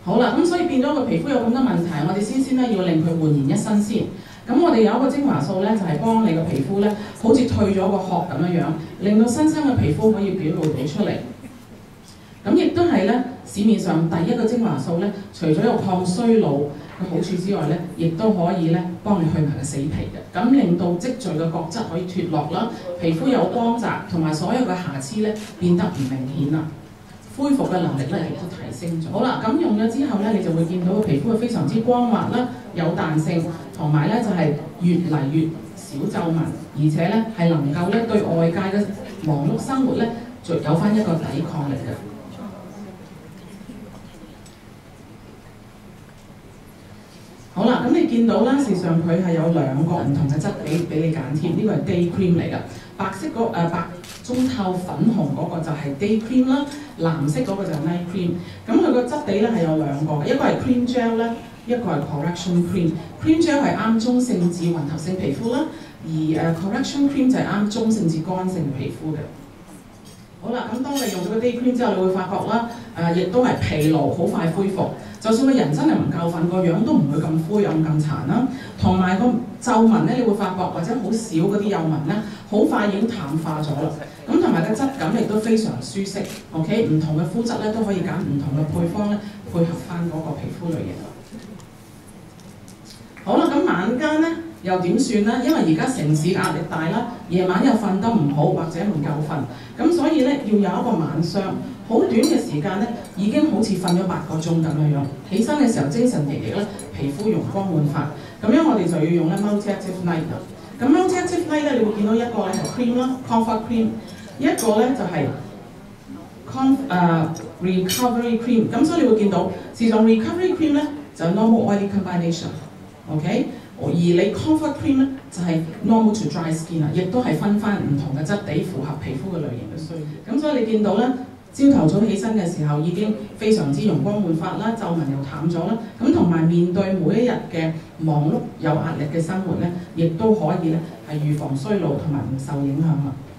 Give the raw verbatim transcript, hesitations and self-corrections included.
好啦，咁所以變咗個皮膚有咁多問題，我哋先先咧要令佢煥然一新先。咁我哋有一個精華素咧，就係、是、幫你個皮膚咧，好似退咗個殼咁樣樣，令到新生嘅皮膚可以表露到出嚟。咁亦都係咧市面上第一個精華素咧，除咗有抗衰老嘅好處之外咧，亦都可以咧幫你去埋個死皮嘅，咁令到積聚嘅角質可以脫落啦，皮膚有光澤，同埋所有嘅瑕疵咧變得唔明顯啦。恢復嘅能力咧亦都提升咗。好啦，咁用咗之後咧，你就會見到個皮膚係非常之光滑啦，有彈性，同埋咧就係、是、越嚟越少皺紋，而且咧係能夠咧對外界嘅忙碌生活咧，就有翻一個抵抗力嘅。好啦，咁你見到啦，事實上佢係有兩個唔同嘅質地俾你揀添，呢、這個係 day cream 嚟㗎。白色嗰、呃、白中透粉紅嗰個就係 day cream 啦，藍色嗰個就係 night cream。咁佢個質地咧係有兩個，一個係 cream gel 咧，一個係 correction cream。cream gel 係啱中性至混合性皮膚啦，而誒、uh, correction cream 就係啱中性至乾性皮膚嘅。好啦，咁當你用咗個 day cream之後，你會發覺啦，誒、呃、亦都係疲勞好快恢復。就算個人真係唔夠瞓，個樣都唔會咁灰暗咁殘啦。同埋個皺紋咧，你會發覺或者好少嗰啲幼紋咧，好快已經淡化咗啦。咁同埋個質感亦都非常舒適。OK， 唔同嘅膚質咧都可以揀唔同嘅配方咧，配合翻嗰個皮膚類型。好啦，咁晚間咧又點算咧？因為而家城市壓力大啦，夜晚又瞓得唔好或者唔夠瞓，咁所以咧要有一個晚霜。好短嘅時間咧，已經好似瞓咗八個鐘咁樣樣，起身嘅時候精神奕奕咧，皮膚容光煥發。咁樣我哋就要用咧 multi-active night 啦。咁 multi-active night 咧，你會見到一個咧係 cream 啦 ，comfort cream， 一個咧就係 con 誒 recovery cream。咁所以你會見到，事實上 recovery cream 咧就係 normal oily combination，OK？、Okay？ 而你 comfort cream 咧就係 normal to dry skin 啊，亦都係分翻唔同嘅質地，符合皮膚嘅類型嘅需要。咁所以你見到咧。朝頭早起身嘅時候已經非常之容光煥發啦，皺紋又淡咗啦，咁同埋面對每一日嘅忙碌有壓力嘅生活咧，亦都可以咧係預防衰老同埋唔受影響啦。